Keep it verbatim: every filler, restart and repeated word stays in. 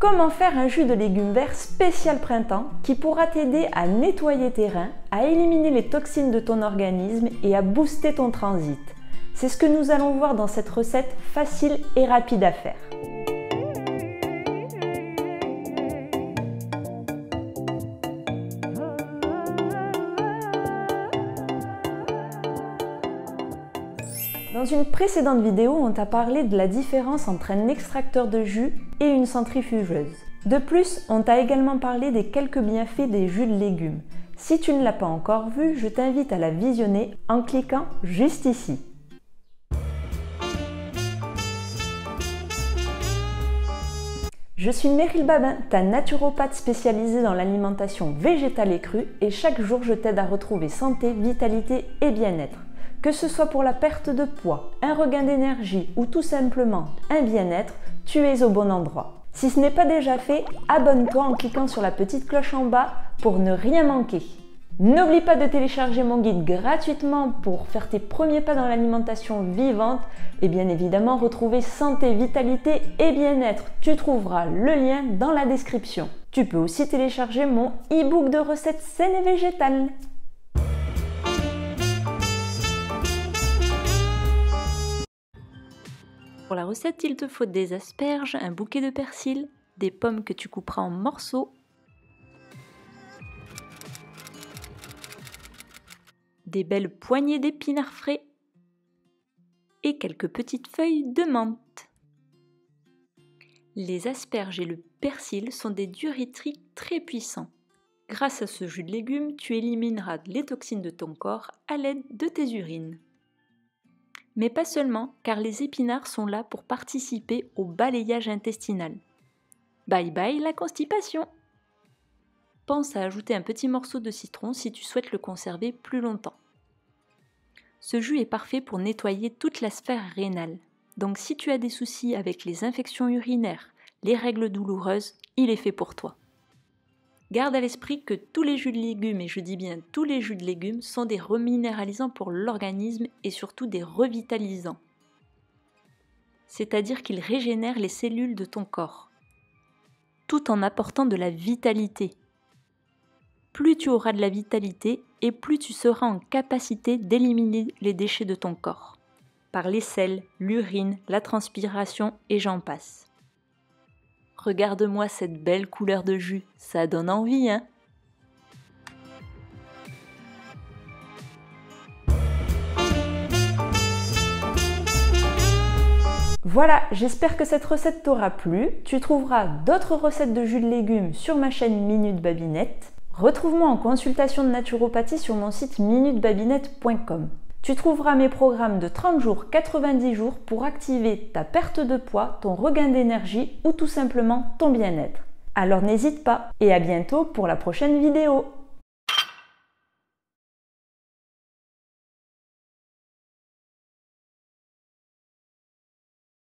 Comment faire un jus de légumes verts spécial printemps qui pourra t'aider à nettoyer tes reins, à éliminer les toxines de ton organisme et à booster ton transit? C'est ce que nous allons voir dans cette recette facile et rapide à faire. Dans une précédente vidéo, on t'a parlé de la différence entre un extracteur de jus et une centrifugeuse. De plus, on t'a également parlé des quelques bienfaits des jus de légumes. Si tu ne l'as pas encore vu, je t'invite à la visionner en cliquant juste ici. Je suis Meryl Babin, ta naturopathe spécialisée dans l'alimentation végétale et crue, et chaque jour je t'aide à retrouver santé, vitalité et bien-être. Que ce soit pour la perte de poids, un regain d'énergie ou tout simplement un bien-être, tu es au bon endroit. Si ce n'est pas déjà fait, abonne-toi en cliquant sur la petite cloche en bas pour ne rien manquer. N'oublie pas de télécharger mon guide gratuitement pour faire tes premiers pas dans l'alimentation vivante et bien évidemment retrouver santé, vitalité et bien-être. Tu trouveras le lien dans la description. Tu peux aussi télécharger mon e-book de recettes saines et végétales. Pour la recette, il te faut des asperges, un bouquet de persil, des pommes que tu couperas en morceaux, des belles poignées d'épinards frais et quelques petites feuilles de menthe. Les asperges et le persil sont des diurétiques très puissants. Grâce à ce jus de légumes, tu élimineras les toxines de ton corps à l'aide de tes urines. Mais pas seulement, car les épinards sont là pour participer au balayage intestinal. Bye bye la constipation! Pense à ajouter un petit morceau de citron si tu souhaites le conserver plus longtemps. Ce jus est parfait pour nettoyer toute la sphère rénale. Donc si tu as des soucis avec les infections urinaires, les règles douloureuses, il est fait pour toi. Garde à l'esprit que tous les jus de légumes, et je dis bien tous les jus de légumes, sont des reminéralisants pour l'organisme et surtout des revitalisants. C'est-à-dire qu'ils régénèrent les cellules de ton corps, tout en apportant de la vitalité. Plus tu auras de la vitalité et plus tu seras en capacité d'éliminer les déchets de ton corps, par les selles, l'urine, la transpiration et j'en passe. Regarde-moi cette belle couleur de jus, ça donne envie, hein? Voilà, j'espère que cette recette t'aura plu. Tu trouveras d'autres recettes de jus de légumes sur ma chaîne Minute Babinette. Retrouve-moi en consultation de naturopathie sur mon site minute babinette point com. Tu trouveras mes programmes de trente jours, quatre-vingt-dix jours pour activer ta perte de poids, ton regain d'énergie ou tout simplement ton bien-être. Alors n'hésite pas et à bientôt pour la prochaine vidéo.